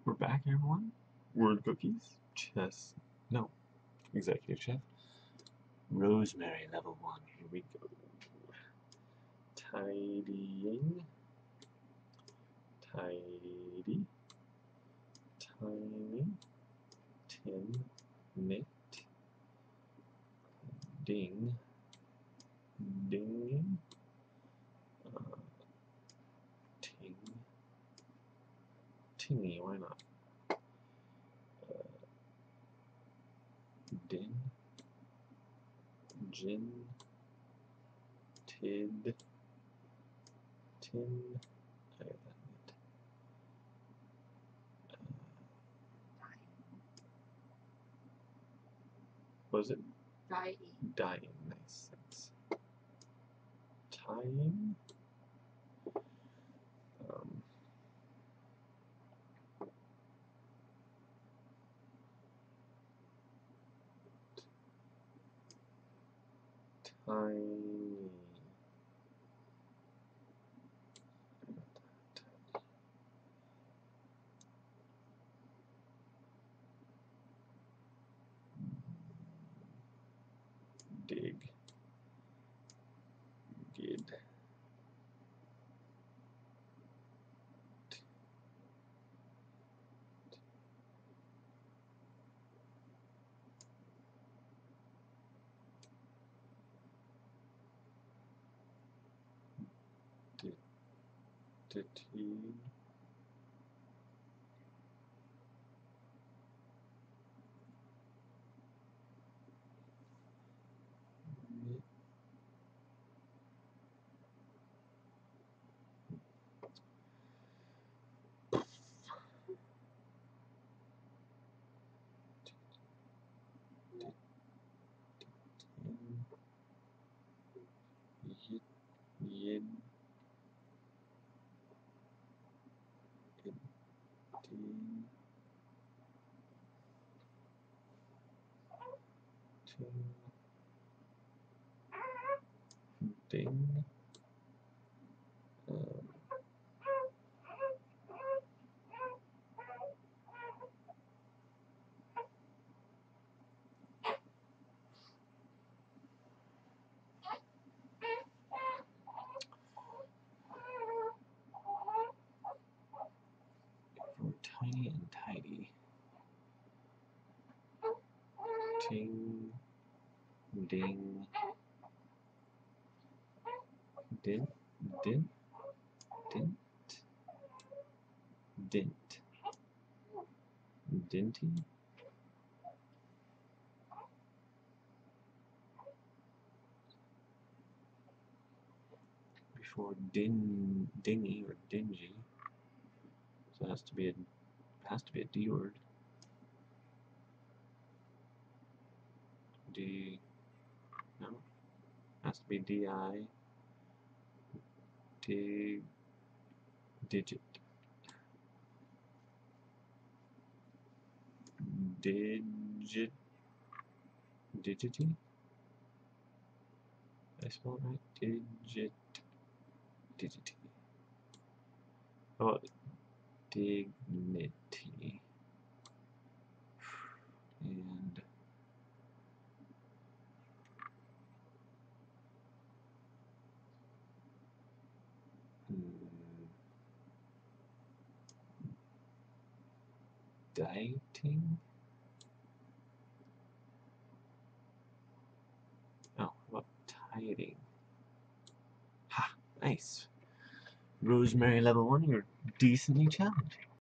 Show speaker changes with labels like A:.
A: We're back, everyone. Word cookies, chess, no, executive chef. Rosemary level 1. Here we go. Tidying, tidy, tiny, tin, knit, ding, dinging, ting, tingy, why not? Din, gin, tid, tin, I got that knit. What is it?
B: Dying.
A: Dying, nice, thanks. Tying, tiny, dig, gid, did, yid, yid, ding, for tiny and tidy. Ting, ding, dint, dint, dint, dint, dinty, before dingy or dingy, so it has to be a D word. D, no, has to be D-I, dig, digit, digit, digity, I spell it right, digit, digity. How about dignity? And dieting? Oh, how about tiding? Ha! Nice. Rosemary level 1, you're decently challenging.